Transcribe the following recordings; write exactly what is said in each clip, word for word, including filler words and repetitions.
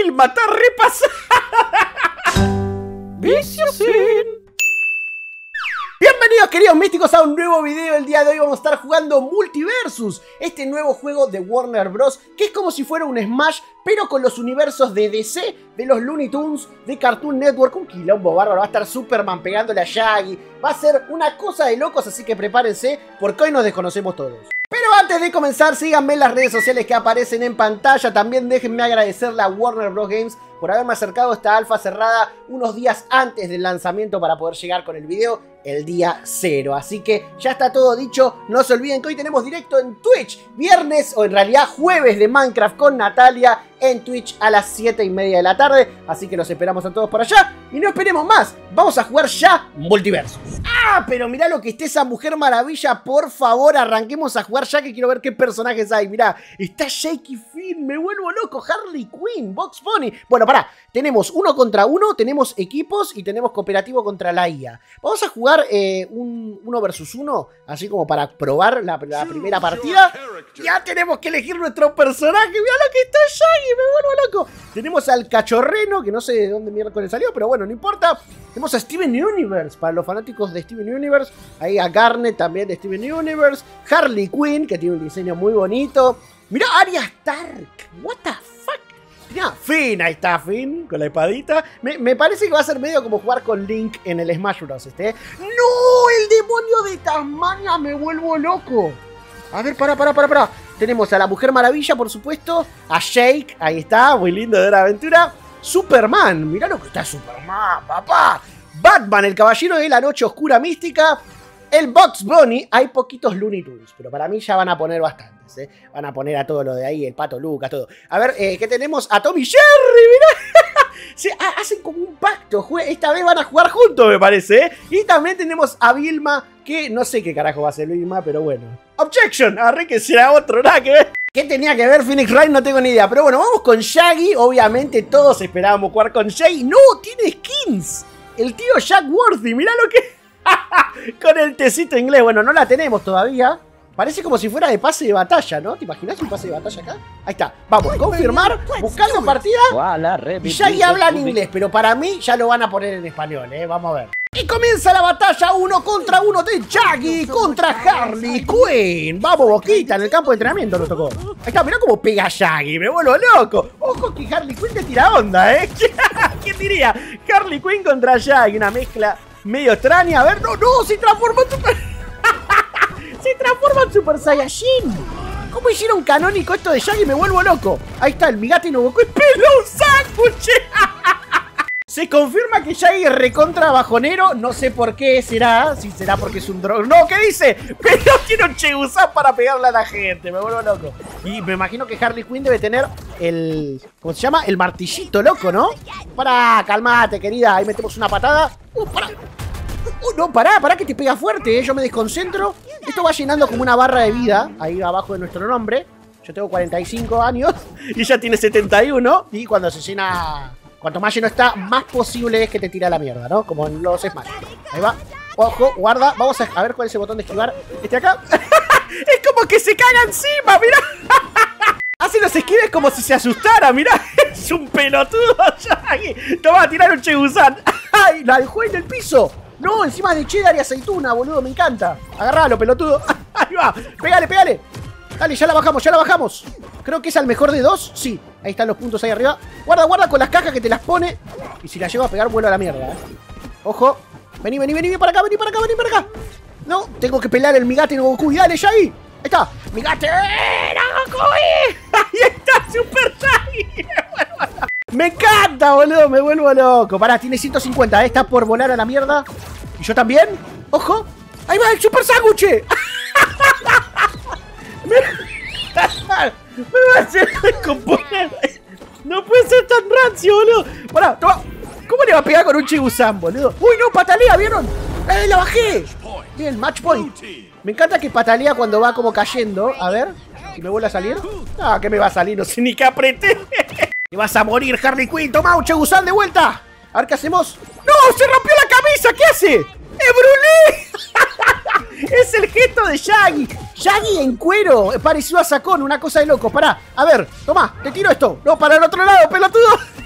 Vilma, está repasada. Vicio sin. Bienvenidos, queridos místicos, a un nuevo video. El día de hoy vamos a estar jugando Multiversus, este nuevo juego de Warner Bros. Que es como si fuera un Smash, pero con los universos de D C, de los Looney Tunes, de Cartoon Network. Un quilombo bárbaro, va a estar Superman pegándole a Shaggy. Va a ser una cosa de locos, así que prepárense, porque hoy nos desconocemos todos. Pero antes de comenzar, síganme en las redes sociales que aparecen en pantalla. También déjenme agradecerle a Warner Bros. Games por haberme acercado a esta alfa cerrada unos días antes del lanzamiento para poder llegar con el video el día cero. Así que ya está todo dicho. No se olviden que hoy tenemos directo en Twitch, viernes o en realidad jueves de Minecraft con Natalia en Twitch a las siete y media de la tarde. Así que los esperamos a todos por allá. Y no esperemos más, vamos a jugar ya Multiversus. ¡Ah! Pero mirá lo que esté esa Mujer Maravilla. Por favor, arranquemos a jugar ya, que quiero ver qué personajes hay. Mirá, está Shaky Finn, me vuelvo loco. Harley Quinn, Bugs Bunny. Bueno, pará, tenemos uno contra uno, tenemos equipos y tenemos cooperativo contra la I A. Vamos a jugar eh, un uno versus uno, así como para probar la, la primera partida. Ya tenemos que elegir nuestro personaje. Mirá lo que está Shaggy, me vuelvo loco. Tenemos al cachorreno, que no sé de dónde miércoles salió, pero bueno, no importa. Tenemos a Steven Universe, para los fanáticos de Steven Universe. Ahí a Garnet también de Steven Universe. Harley Quinn, que tiene un diseño muy bonito. Mirá, Arya Stark. What the fuck. Mirá, Finn, ahí está Finn, con la espadita. Me, me parece que va a ser medio como jugar con Link en el Smash Bros. Este. ¡No! ¡El demonio de Tasmania! Me vuelvo loco. A ver, pará, pará, pará, pará. Tenemos a la Mujer Maravilla, por supuesto. A Shake, ahí está, muy lindo de la aventura. Superman, mirá lo que está Superman, papá. Batman, el caballero de la noche oscura mística. El Bugs Bunny, hay poquitos Looney Tunes, pero para mí ya van a poner bastantes, ¿eh? Van a poner a todo lo de ahí, el Pato Lucas, todo. A ver, eh, ¿qué tenemos? A Tommy Jerry, mirá. Se ha, hacen como un pacto, esta vez van a jugar juntos, me parece, ¿eh? Y también tenemos a Vilma, que no sé qué carajo va a ser Vilma, pero bueno. Objection, arre que será otro, nada que ver. ¿Qué tenía que ver Phoenix Wright? No tengo ni idea. Pero bueno, vamos con Shaggy. Obviamente todos esperábamos jugar con Shaggy. ¡No! ¡Tiene skins! El tío Jack Worthy. Mirá lo que... con el tecito inglés. Bueno, no la tenemos todavía. Parece como si fuera de pase de batalla, ¿no? ¿Te imaginas un pase de batalla acá? Ahí está. Vamos, confirmar. Buscando partida. Y Shaggy habla en inglés. Pero para mí ya lo van a poner en español, ¿eh? Vamos a ver. Y comienza la batalla uno contra uno de Shaggy contra Harley Quinn. Vamos, Boquita, en el campo de entrenamiento nos tocó. Ahí está, mirá cómo pega Shaggy, me vuelvo loco. Ojo que Harley Quinn te tira onda, ¿eh? ¿Quién diría? Harley Quinn contra Shaggy, una mezcla medio extraña. A ver, no, no, se transforma en Super... se transforma en Super Saiyajin. ¿Cómo hicieron canónico esto de Shaggy? Me vuelvo loco. Ahí está, el Migate no Goku. ¡Espera un sándwich! Se confirma que Shaggy es recontra bajonero. No sé por qué será. Si será porque es un drone. No, ¿qué dice? Pero tiene un Chegusán para pegarle a la gente. Me vuelvo loco. Y me imagino que Harley Quinn debe tener el... ¿cómo se llama? El martillito loco, ¿no? Pará, calmate, querida. Ahí metemos una patada. Uh, pará. Uh, no, pará, pará que te pega fuerte, ¿eh? Yo me desconcentro. Esto va llenando como una barra de vida. Ahí abajo de nuestro nombre. Yo tengo cuarenta y cinco años. Y ella tiene setenta y uno. Y cuando se llena... cuanto más lleno está, más posible es que te tira la mierda, ¿no? Como en los Smash. Ahí va. Ojo, guarda. Vamos a, a ver cuál es el botón de esquivar. Este acá. Es como que se caga encima, mirá. Hace los esquives como si se asustara, mirá. Es un pelotudo, Shaggy. Toma a tirar un Chegusán. ¡Ay! La dejó en el piso. No, encima de cheddar y aceituna, boludo. Me encanta. Agarralo, pelotudo. Ahí va. Pégale, pégale. Dale, ya la bajamos, ya la bajamos. Creo que es al mejor de dos. Sí, ahí están los puntos ahí arriba. Guarda, guarda con las cajas que te las pone. Y si la llevo a pegar, vuelo a la mierda, ¿eh? Ojo. Vení, vení, vení, vení para acá, vení para acá, vení para acá. No, tengo que pelear el Migate no Goku. Dale, Shaggy. Ahí está. Migate no Goku. Ahí está, Super Shaggy. Me encanta, boludo. Me vuelvo loco. Pará, tiene ciento cincuenta, ¿eh? Está por volar a la mierda. Y yo también. Ojo. Ahí va el Super Sándwich. Me... me va a hacer descomponer. No puede ser tan rancio, boludo. Pará, toma. ¿Cómo le va a pegar con un Chegusán, boludo? Uy, no, patalea, ¿vieron? ¡Eh, la bajé! Bien, match point. Me encanta que patalea cuando va como cayendo. A ver, si me vuelve a salir. Ah, que me va a salir, no sé ni qué apreté. Te vas a morir, Harley Quinn. Toma un Chegusán de vuelta. A ver qué hacemos. ¡No! ¡Se rompió la camisa! ¿Qué hace? ¡Es Brulé! Es el gesto de Shaggy. Shaggy en cuero, parecido a Sacón, una cosa de loco. Pará, a ver, toma, te tiro esto. No, para el otro lado, pelotudo.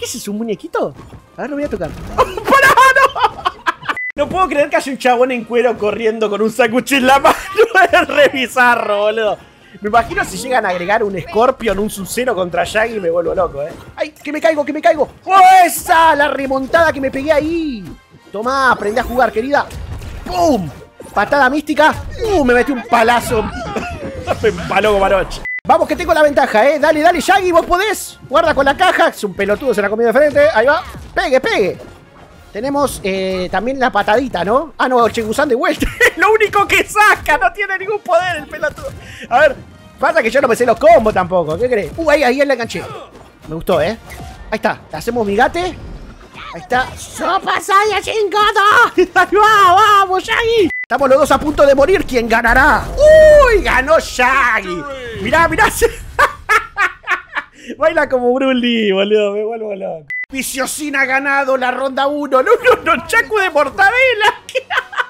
¿Qué es eso? ¿Un muñequito? A ver, lo voy a tocar. ¡Oh, ¡para, no! No puedo creer que haya un chabón en cuero corriendo con un sándwich en la mano. Es re bizarro, boludo. Me imagino si llegan a agregar un Scorpion, un Sub-Zero contra Shaggy, me vuelvo loco, eh. ¡Ay, que me caigo, que me caigo! ¡Oh, esa! La remontada que me pegué ahí. Tomá, aprendí a jugar, querida. ¡Pum! Patada mística. ¡Uh! Me metí un palazo. Me empaló como anoche. Vamos que tengo la ventaja, eh. Dale, dale, Shaggy, vos podés. Guarda con la caja. Es un pelotudo, se la comió de frente. Ahí va. Pegue, pegue. Tenemos eh, también la patadita, ¿no? Ah, no, Chegusán de vuelta. Es lo único que saca. No tiene ningún poder el pelotudo. A ver. Pasa que yo no me sé los combos tampoco. ¿Qué crees? Uh, ahí, ahí la enganché. Me gustó, ¿eh? Ahí está. Le hacemos migate. Ahí está. ¡Sopa Saiyajin Godo! ¡Ahí va! ¡Vamos, Shaggy! Estamos los dos a punto de morir. ¿Quién ganará? ¡Uy! ¡Ganó Shaggy! Mirá, mirá. Baila como Broly, boludo. Me vuelvo loco. Viciosina ha ganado la ronda uno. No, no, no. Chacu de mortadela. ¿Qué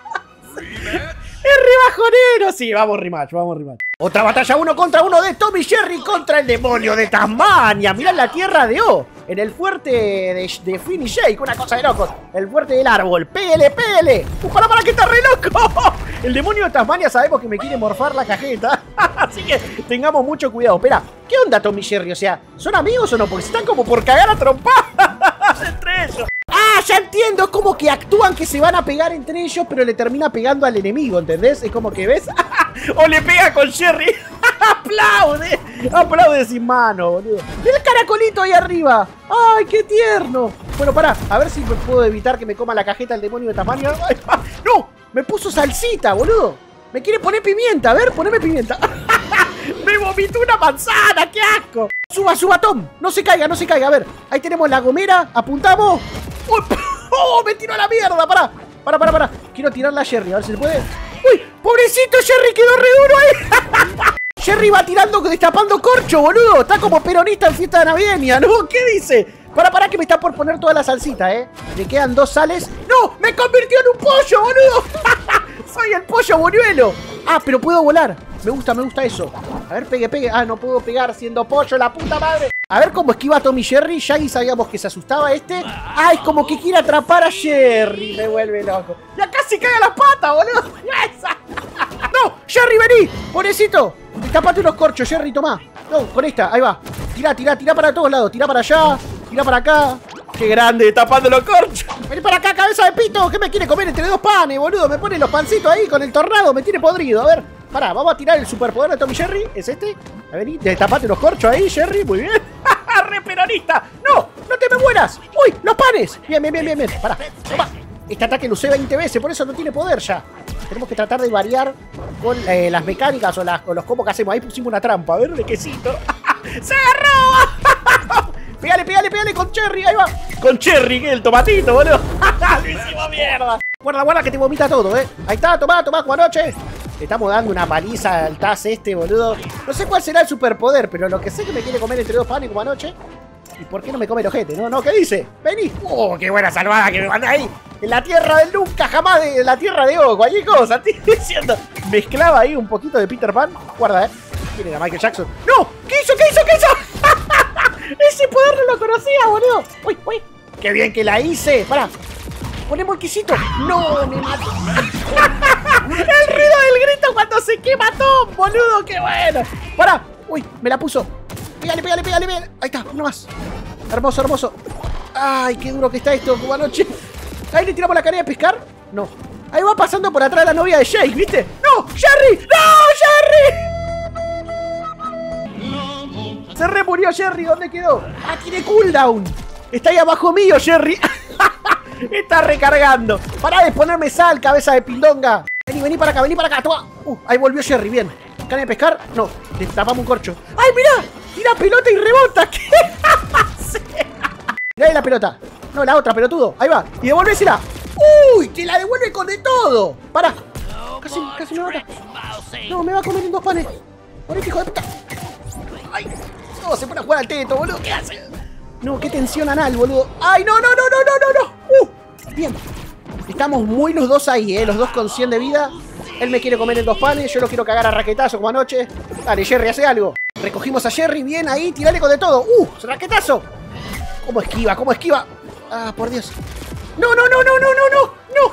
hace? Es rebajonero. Sí, vamos rematch, vamos rematch. Otra batalla uno contra uno de Tommy Jerry contra el demonio de Tasmania. Mirá la tierra de O. En el fuerte de, de Finn y Jake. Una cosa de locos. El fuerte del árbol. Pégale, pégale. Uh, para, para, que está re loco. El demonio de Tasmania sabemos que me quiere morfar la cajeta. Así que tengamos mucho cuidado. Espera, ¿qué onda Tommy Jerry? O sea, ¿son amigos o no? Porque están como por cagar a trompadas entre ellos. ¡Ah, ya entiendo! Es como que actúan que se van a pegar entre ellos, pero le termina pegando al enemigo, ¿entendés? Es como que, ¿ves? O le pega con Jerry. ¡Aplaude! ¡Aplaude sin mano, boludo! ¡Mira el caracolito ahí arriba! ¡Ay, qué tierno! Bueno, pará, a ver si puedo evitar que me coma la cajeta el demonio de Tasmania. ¡No! Me puso salsita, boludo. Me quiere poner pimienta. A ver, poneme pimienta. Me vomitó una manzana, qué asco. Suba, suba, Tom. No se caiga, no se caiga. A ver, ahí tenemos la gomera. Apuntamos. ¡Oh! Me tiró a la mierda. Pará, pará, pará, pará. Quiero tirarla a Jerry, a ver si se puede. ¡Uy! ¡Pobrecito Jerry! Quedó re duro ahí. Jerry va tirando, destapando corcho, boludo. Está como peronista en fiesta navideña, ¿no? ¿Qué dice? Pará, pará, que me está por poner toda la salsita, ¿eh? Le quedan dos sales. ¡No! ¡Me convirtió en un pollo, boludo! ¡Soy el pollo buñuelo! Ah, pero puedo volar. Me gusta, me gusta eso. A ver, pegue, pegue. Ah, no puedo pegar siendo pollo, la puta madre. A ver cómo esquiva Tommy Jerry. Shaggy sabíamos que se asustaba este. Ah, es como que quiere atrapar a Jerry. Me vuelve loco. Ya casi caga las patas, boludo. ¡No! ¡Jerry, vení! ¡Pobrecito! Tapate unos corchos, Jerry, tomá. No, con esta, ahí va. Tirá, tirá, tirá para todos lados. Tirá para allá, tirá para acá. ¡Qué grande! Tapando los corchos. Vení para acá, cabeza de pito. ¿Qué me quiere comer entre dos panes, boludo? Me pone los pancitos ahí con el tornado. Me tiene podrido. A ver, pará, vamos a tirar el superpoder de Tommy Jerry. ¿Es este? A ver, tapate los corchos ahí, Jerry. Muy bien. ¡Re peronista! ¡No! ¡No te me mueras! ¡Uy! ¡Los panes! Bien, bien, bien, bien, bien. Pará, toma. Este ataque lo usé veinte veces, por eso no tiene poder ya. Tenemos que tratar de variar con eh, las mecánicas o, las, o los combos que hacemos. Ahí pusimos una trampa, a ver, de quesito. ¡Se agarró! Pégale, pégale, pégale con Cherry, ahí va. Con Cherry, que es el tomatito, boludo. Lo hicimos mierda. Guarda, guarda que te vomita todo, eh. Ahí está, tomá, tomá, Juanoche. Le estamos dando una paliza al Taz este, boludo. No sé cuál será el superpoder, pero lo que sé es que me quiere comer entre dos panes como anoche. ¿Y por qué no me come el ojete? No, no, ¿qué dice? Vení. ¡Oh, qué buena salvada que me mandé ahí! En la tierra del nunca, jamás de la tierra de O. Cualquier cosa, estoy diciendo. Mezclaba ahí un poquito de Peter Pan. Guarda, eh. ¿Quién era Michael Jackson? ¡No! ¿Qué hizo? ¿Qué hizo? ¿Qué hizo? Ese poder no lo conocía, boludo. ¡Uy, uy! ¡Qué bien que la hice! Pará. Ponemos el quisito. ¡No! ¡Me mató! El ruido del grito cuando se quema Tom, boludo. ¡Qué bueno! Pará. ¡Uy! Me la puso. Pégale, pégale, pégale, pégale. Ahí está, uno más. Hermoso, hermoso. Ay, qué duro que está esto, como anoche. Ahí le tiramos la cadena de pescar. No. Ahí va pasando por atrás la novia de Jake, ¿viste? ¡No! ¡Jerry! ¡No! ¡Jerry! Se re murió Jerry. ¿Dónde quedó? Ah, tiene cooldown. Está ahí abajo mío, Jerry. Está recargando. Pará de ponerme sal, cabeza de pindonga. Vení, vení para acá, vení para acá. Toma. Uh, ahí volvió Jerry, bien. ¿Caña de pescar? No. Le tapamos un corcho. ¡Ay, mirá! Tira pelota y rebota. ¿Qué hace? Mirá ahí la pelota. No, la otra, pelotudo. Ahí va. Y devolvésela. ¡Uy! Te la devuelve con de todo. Pará. Casi, casi me mata. No, me va a comer en dos panes. Ponete, hijo de puta. ¡Ay! No, se pone a jugar al teto, boludo. ¿Qué hace? No, qué tensión anal, boludo. ¡Ay, no, no, no, no, no, no, no! ¡Uh! Bien. Estamos muy los dos ahí, ¿eh? Los dos con cien de vida. Él me quiere comer en dos panes. Yo lo quiero cagar a raquetazo como anoche. Dale, Jerry, hace algo. Recogimos a Jerry. Bien ahí. Tirale con de todo. ¡Uh! ¡Raquetazo! ¿Cómo esquiva? ¿Cómo esquiva? Ah, por Dios. No, no, no, no, no, no, no. No.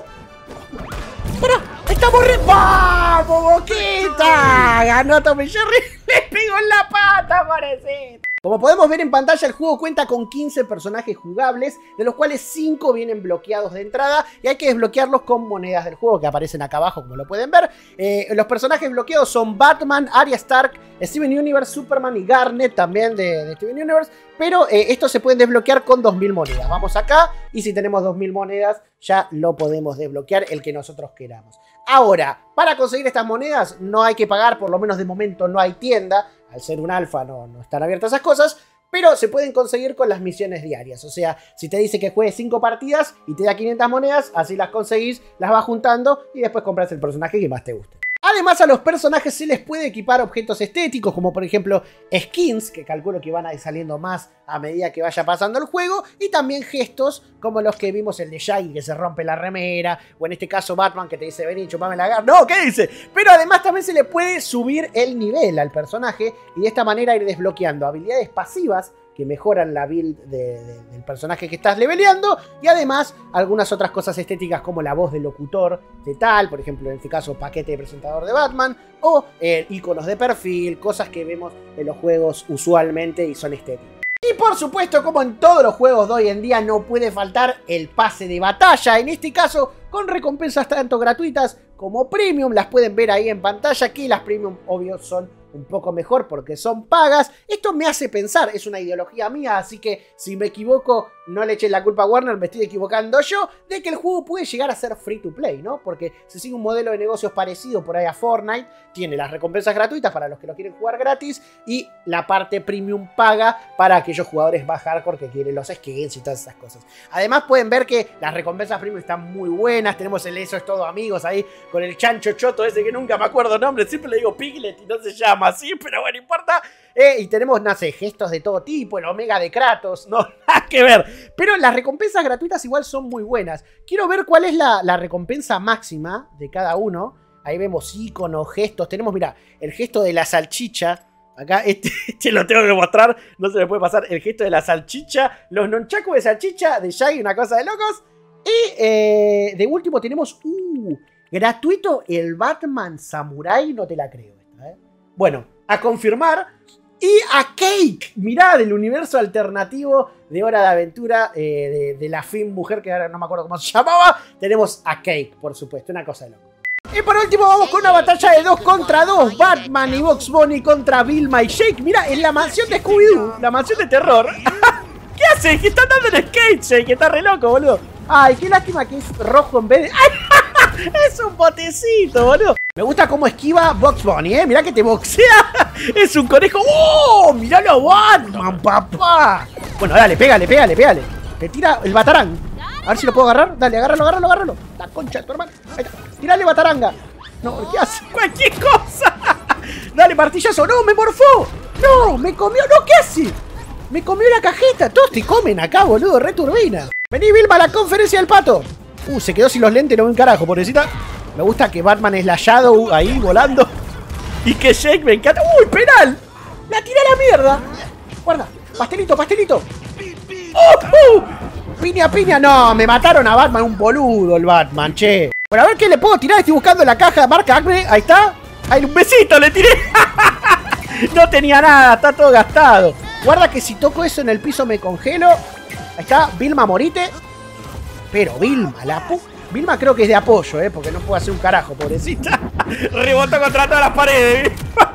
Uh. Pará. Estamos re... ¡Vamos, Boquita! Ganó Tommy Jerry. Le pegó en la pata, parece. Como podemos ver en pantalla, el juego cuenta con quince personajes jugables, de los cuales cinco vienen bloqueados de entrada y hay que desbloquearlos con monedas del juego que aparecen acá abajo, como lo pueden ver. Eh, los personajes bloqueados son Batman, Arya Stark, Steven Universe, Superman y Garnet, también de, de Steven Universe, pero eh, estos se pueden desbloquear con dos mil monedas. Vamos acá y si tenemos dos mil monedas ya lo podemos desbloquear, el que nosotros queramos. Ahora, para conseguir estas monedas no hay que pagar, por lo menos de momento no hay tienda. Al ser un alfa no, no están abiertas esas cosas, pero se pueden conseguir con las misiones diarias. O sea, si te dice que juegues cinco partidas y te da quinientas monedas, así las conseguís, las vas juntando y después compras el personaje que más te guste. Además, a los personajes se les puede equipar objetos estéticos, como por ejemplo skins, que calculo que van a ir saliendo más a medida que vaya pasando el juego, y también gestos, como los que vimos el de Shaggy, que se rompe la remera, o en este caso Batman, que te dice, vení, chupame la garra. No, ¿qué dice? Pero además también se le puede subir el nivel al personaje, y de esta manera ir desbloqueando habilidades pasivas, que mejoran la build de, de, del personaje que estás leveleando, y además algunas otras cosas estéticas como la voz del locutor de tal, por ejemplo en este caso paquete de presentador de Batman, o eh, iconos de perfil, cosas que vemos en los juegos usualmente y son estéticas. Y por supuesto, como en todos los juegos de hoy en día, no puede faltar el pase de batalla, en este caso con recompensas tanto gratuitas como premium, las pueden ver ahí en pantalla, que las premium obvio son un poco mejor porque son pagas. Esto me hace pensar, es una ideología mía, así que si me equivoco, no le echen la culpa a Warner, me estoy equivocando yo, de que el juego puede llegar a ser free to play, ¿no? Porque se sigue un modelo de negocios parecido por ahí a Fortnite, tiene las recompensas gratuitas para los que lo quieren jugar gratis y la parte premium paga para aquellos jugadores más hardcore que quieren los skins y todas esas cosas. Además pueden ver que las recompensas premium están muy buenas, tenemos el Eso es Todo Amigos ahí con el chancho choto ese que nunca me acuerdo el nombre, siempre le digo Piglet y no se llama así, pero bueno, importa. Eh, y tenemos, no sé, gestos de todo tipo, el Omega de Kratos, no, nada que ver. Pero las recompensas gratuitas igual son muy buenas. Quiero ver cuál es la, la recompensa máxima de cada uno. Ahí vemos iconos, gestos. Tenemos, mira, el gesto de la salchicha. Acá, este, este lo tengo que mostrar, no se me puede pasar. El gesto de la salchicha, los nonchakus de salchicha de Shaggy, una cosa de locos. Y eh, de último tenemos, uh, gratuito el Batman Samurai, no te la creo esta, ¿eh? Bueno, a confirmar. Y a Cake, mirá, del universo alternativo de Hora de Aventura, eh, de, de la fin mujer, que ahora no me acuerdo cómo se llamaba. Tenemos a Cake, por supuesto, una cosa de loco. Y por último vamos con una batalla de dos contra dos. Batman y Bugs Bunny contra Vilma y Jake. Mirá, en la mansión de Scooby-Doo, la mansión de terror. ¿Qué hace? Que está dando el skate, Jake, que está re loco, boludo. Ay, qué lástima que es rojo en vez de... ¡Ay! Es un botecito, boludo. Me gusta cómo esquiva Bugs Bunny, ¿eh? Mirá que te boxea. Es un conejo. ¡Oh! ¡Míralo, Batman, papá! Bueno, dale, pégale, pégale, pégale. Te tira el batarán. A ver si lo puedo agarrar. Dale, agárralo, agárralo, agárralo. La concha de tu hermano. Ahí está. Tirale bataranga. No, ¿qué hace? Cualquier cosa. Dale, martillazo. No, me morfó. No, me comió. No, ¿qué hace? Me comió la cajeta. Todos te comen acá, boludo. Re turbina. Vení, Vilma, a la conferencia del pato. Uh, se quedó sin los lentes. No ve un carajo, pobrecita. Me gusta que Batman es la Shadow ahí volando. Y que Jake me encanta. ¡Uy, penal! ¡La tiré a la mierda! Guarda, pastelito, pastelito. ¡Oh, uh! Piña, piña. No, me mataron a Batman, un boludo el Batman, che. Bueno, a ver qué le puedo tirar. Estoy buscando la caja de marca Acme. Ahí está. Ahí, un besito le tiré. No tenía nada, está todo gastado. Guarda que si toco eso en el piso me congelo. Ahí está, Vilma, morite. Pero Vilma, la pu... Vilma creo que es de apoyo, ¿eh? Porque no puedo hacer un carajo, pobrecita. Rebotó contra todas las paredes.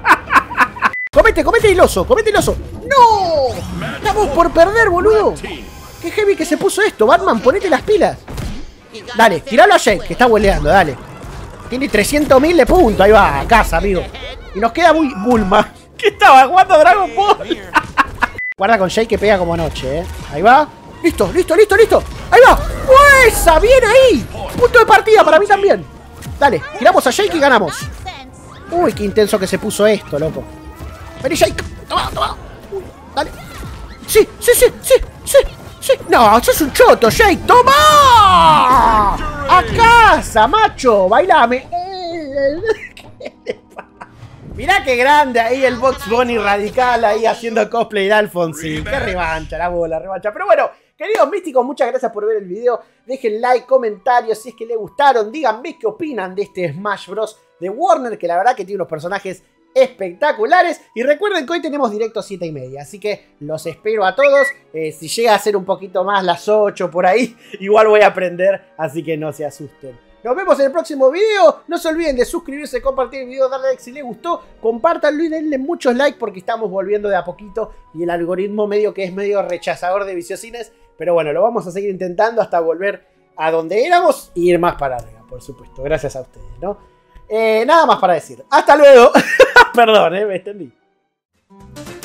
Comete, comete el oso, comete el oso. ¡No! Estamos por perder, boludo. Qué heavy que se puso esto. Batman, ponete las pilas. Dale, tiralo a Jake, que está hueleando, dale. Tiene trescientos mil de puntos. Ahí va, a casa, amigo. Y nos queda muy Bulma. ¿Qué estaba jugando Dragon Ball? Guarda con Jake que pega como anoche, ¿eh? Ahí va. Listo, listo, listo, listo. Ahí va. ¡Esa! ¡Bien ahí! Punto de partida para mí también. Dale, tiramos a Jake y ganamos. Uy, qué intenso que se puso esto, loco. Vení, Jake. Toma, toma. Uy, dale. Sí, sí, sí, sí, sí, sí. No, sos un choto, Jake. ¡Toma! ¡A casa, macho! ¡Bailame! Mirá qué grande ahí el Box Bunny radical ahí haciendo cosplay de Alfonsín. Qué revancha, la bola, revancha. Pero bueno, queridos místicos, muchas gracias por ver el video. Dejen like, comentarios si es que les gustaron. Díganme qué opinan de este Smash Bros. De Warner, que la verdad que tiene unos personajes espectaculares. Y recuerden que hoy tenemos directo siete y media, así que los espero a todos. Eh, si llega a ser un poquito más las ocho por ahí, igual voy a aprender, así que no se asusten. Nos vemos en el próximo video. No se olviden de suscribirse, compartir el video, darle like si les gustó, compártanlo y denle muchos likes porque estamos volviendo de a poquito y el algoritmo medio que es medio rechazador de viciosines. Pero bueno, lo vamos a seguir intentando hasta volver a donde éramos y ir más para arriba, por supuesto. Gracias a ustedes, ¿no? Eh, nada más para decir. ¡Hasta luego! Perdón, eh, me extendí.